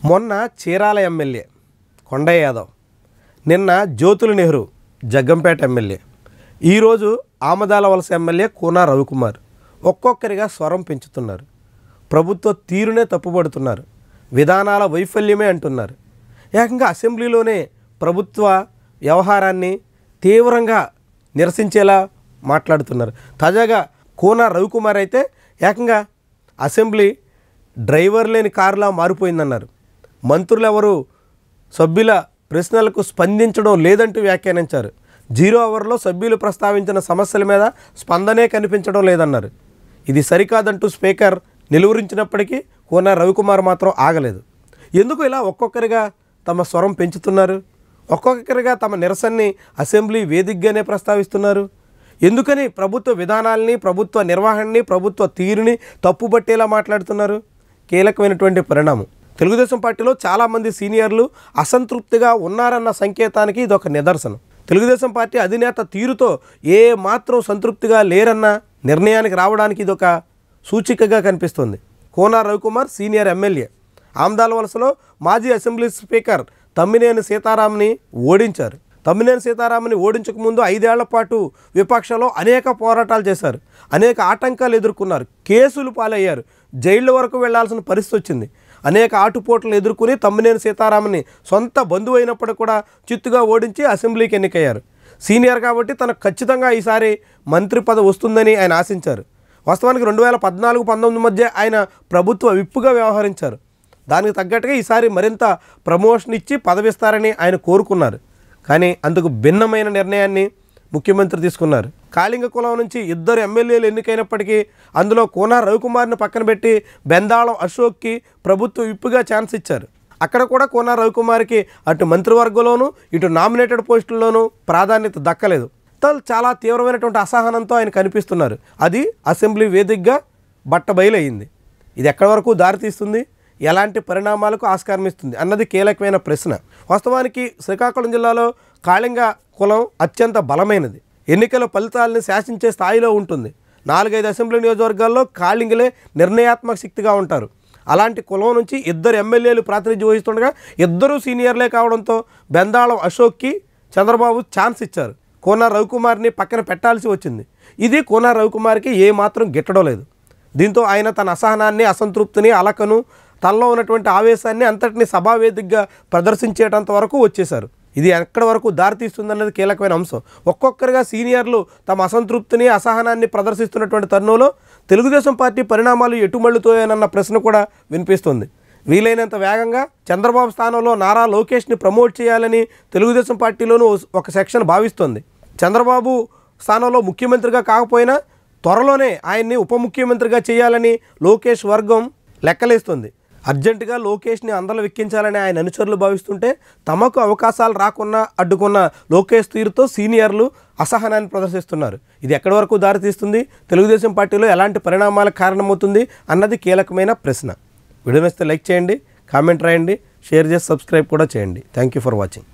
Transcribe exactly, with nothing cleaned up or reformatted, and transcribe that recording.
మొన్న చీరాల ఎమ్మెల్యే కొండయ్య యాదవ్, నిన్న జ్యోతుల నెహ్రూ జగ్గంపేట ఎమ్మెల్యే, ఈరోజు ఆమదాల వలస ఎమ్మెల్యే కూన రవికుమార్ ఒక్కొక్కరిగా స్వరం పెంచుతున్నారు. ప్రభుత్వ తీరునే తప్పుపడుతున్నారు, విధానాల వైఫల్యమే అంటున్నారు. ఏకంగా అసెంబ్లీలోనే ప్రభుత్వ వ్యవహారాన్ని తీవ్రంగా నిరసించేలా మాట్లాడుతున్నారు. తాజాగా కూన రవికుమార్ అయితే ఏకంగా అసెంబ్లీ డ్రైవర్ లేని కారులా మారిపోయిందన్నారు. మంత్రులు ఎవరు సభ్యుల ప్రశ్నలకు స్పందించడం లేదంటూ వ్యాఖ్యానించారు. జీరో అవర్లో సభ్యులు ప్రస్తావించిన సమస్యల మీద స్పందనే కనిపించడం లేదన్నారు. ఇది సరికాదంటూ స్పీకర్ నిలువరించినప్పటికీ కూన రవికుమార్ మాత్రం ఆగలేదు. ఎందుకు ఇలా ఒక్కొక్కరిగా తమ స్వరం పెంచుతున్నారు? ఒక్కొక్కరిగా తమ నిరసనని అసెంబ్లీ వేదికగానే ప్రస్తావిస్తున్నారు. ఎందుకని ప్రభుత్వ విధానాలని, ప్రభుత్వ నిర్వహణని, ప్రభుత్వ తీరుని తప్పుబట్టేలా మాట్లాడుతున్నారు? కీలకమైనటువంటి పరిణామం. తెలుగుదేశం పార్టీలో చాలామంది సీనియర్లు అసంతృప్తిగా ఉన్నారన్న సంకేతానికి ఇది ఒక నిదర్శనం. తెలుగుదేశం పార్టీ అధినేత తీరుతో ఏ మాత్రం సంతృప్తిగా లేరన్న నిర్ణయానికి రావడానికి ఇది ఒక సూచికగా కనిపిస్తుంది. కూన రవికుమార్ సీనియర్ ఎమ్మెల్యే ఆమదాల వలసలో మాజీ అసెంబ్లీ స్పీకర్ తమ్మినేని సీతారాంని ఓడించారు. తమ్మినేని సీతారాంని ఓడించకముందు ఐదేళ్ల పాటు విపక్షంలో అనేక పోరాటాలు చేశారు, అనేక ఆటంకాలు ఎదుర్కొన్నారు, కేసులు పాలయ్యారు, జైళ్ళ వరకు వెళ్లాల్సిన పరిస్థితి వచ్చింది. అనేక ఆటుపోట్లను ఎదుర్కొని తమ్మినేని సీతారాంని సొంత బంధువు అయినప్పుడు కూడా చిత్తుగా ఓడించి అసెంబ్లీకి ఎన్నికయ్యారు. సీనియర్ కాబట్టి తనకు ఖచ్చితంగా ఈసారి మంత్రి పదవి వస్తుందని ఆయన ఆశించారు. వాస్తవానికి రెండు వేల పద్నాలుగు పంతొమ్మిది మధ్య ఆయన ప్రభుత్వ విప్పుగా వ్యవహరించారు. దానికి తగ్గట్టుగా ఈసారి మరింత ప్రమోషన్ ఇచ్చి పదవిస్తారని ఆయన కోరుకున్నారు. కానీ అందుకు భిన్నమైన నిర్ణయాన్ని ముఖ్యమంత్రి తీసుకున్నారు. కాళింగ కులం నుంచి ఇద్దరు ఎమ్మెల్యేలు ఎన్నికైనప్పటికీ అందులో కూన రవికుమార్ని పక్కన పెట్టి బెందాళం అశోక్కి ప్రభుత్వ విప్పుగా ఛాన్స్ ఇచ్చారు. అక్కడ కూడా కూన రవికుమార్కి అటు మంత్రివర్గంలోనూ ఇటు నామినేటెడ్ పోస్టుల్లోనూ ప్రాధాన్యత దక్కలేదు. చాలా తీవ్రమైనటువంటి అసహనంతో ఆయన కనిపిస్తున్నారు. అది అసెంబ్లీ వేదికగా బట్టబయలయ్యింది. ఇది ఎక్కడి వరకు దారితీస్తుంది, ఎలాంటి పరిణామాలకు ఆస్కారం ఇస్తుంది అన్నది కీలకమైన ప్రశ్న. వాస్తవానికి శ్రీకాకుళం జిల్లాలో కాళింగ కులం అత్యంత బలమైనది. ఎన్నికల ఫలితాలని శాసించే స్థాయిలో ఉంటుంది. నాలుగైదు అసెంబ్లీ నియోజకవర్గాల్లో కాళింగలే నిర్ణయాత్మక శక్తిగా ఉంటారు. అలాంటి కులం నుంచి ఇద్దరు ఎమ్మెల్యేలు ప్రాతినిధ్యం వహిస్తుండగా ఇద్దరు సీనియర్లే కావడంతో బెందాళం అశోక్కి చంద్రబాబు ఛాన్స్ ఇచ్చారు. కూన రవికుమార్ని పక్కన పెట్టాల్సి వచ్చింది. ఇది కూన రవికుమార్కి ఏమాత్రం గిట్టడం లేదు. దీంతో ఆయన తన అసహనాన్ని, అసంతృప్తిని, అలకను, తనలో ఉన్నటువంటి ఆవేశాన్ని అంతటిని సభావేదికగా ప్రదర్శించేటంత వరకు వచ్చేశారు. ఇది ఎక్కడి వరకు దారితీస్తుందన్నది కీలకమైన అంశం. ఒక్కొక్కరిగా సీనియర్లు తమ అసంతృప్తిని, అసహనాన్ని ప్రదర్శిస్తున్నటువంటి తరుణంలో తెలుగుదేశం పార్టీ పరిణామాలు ఎటుమళ్ళుతాయనన్న ప్రశ్న కూడా వినిపిస్తుంది. వీలైనంత వేగంగా చంద్రబాబు స్థానంలో నారా లోకేష్ని ప్రమోట్ చేయాలని తెలుగుదేశం పార్టీలోనూ ఒక సెక్షన్ భావిస్తోంది. చంద్రబాబు స్థానంలో ముఖ్యమంత్రిగా కాకపోయినా త్వరలోనే ఆయన్ని ఉప ముఖ్యమంత్రిగా చేయాలని లోకేష్ వర్గం లెక్కలేస్తుంది. అర్జెంటుగా లోకేష్ని అందలు వెక్కించాలని ఆయన అనుచరులు భావిస్తుంటే తమకు అవకాశాలు రాకున్నా అడ్డుకున్న లోకేష్ తీరుతో సీనియర్లు అసహనాన్ని ప్రదర్శిస్తున్నారు. ఇది ఎక్కడి వరకు దారితీస్తుంది, తెలుగుదేశం పార్టీలో ఎలాంటి పరిణామాలకు కారణమవుతుంది అన్నది కీలకమైన ప్రశ్న. వీడియో నచ్చితే లైక్ చేయండి, కామెంట్ రాయండి, షేర్ చేసి సబ్స్క్రైబ్ కూడా చేయండి. Thank you for watching.